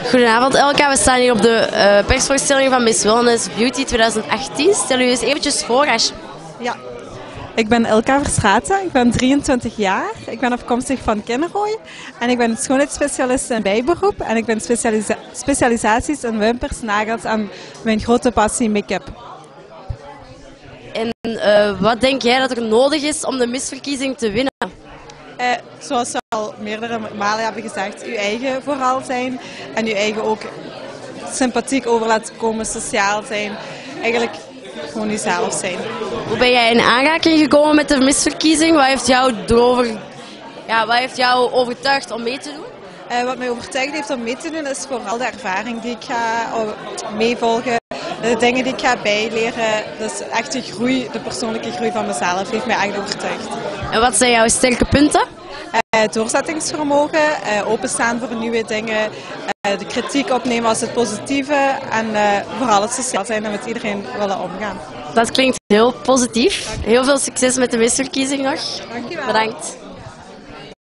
Goedenavond Elka, we staan hier op de persvoorstelling van Miss Wellness Beauty 2018. Stel u eens eventjes voor als... Ja, ik ben Elka Verstraeten, ik ben 23 jaar, ik ben afkomstig van Kinnerooi en ik ben schoonheidsspecialist in bijberoep en ik ben specialisaties in wimpers, nagels en mijn grote passie make-up. En wat denk jij dat er nodig is om de misverkiezing te winnen? Zoals we al meerdere malen hebben gezegd, uw eigen vooral zijn en uw eigen ook sympathiek over laten komen, sociaal zijn. Eigenlijk gewoon uzelf zijn. Hoe ben jij in aanraking gekomen met de misverkiezing? Wat heeft jou overtuigd om mee te doen? Wat mij overtuigd heeft om mee te doen is vooral de ervaring die ik ga meevolgen. De dingen die ik ga bijleren. Dus echt de persoonlijke groei van mezelf heeft mij echt overtuigd. En wat zijn jouw sterke punten? Doorzettingsvermogen, openstaan voor nieuwe dingen, de kritiek opnemen als het positieve en vooral het sociaal zijn en met iedereen willen omgaan. Dat klinkt heel positief. Heel veel succes met de misverkiezing nog. Dankjewel. Bedankt.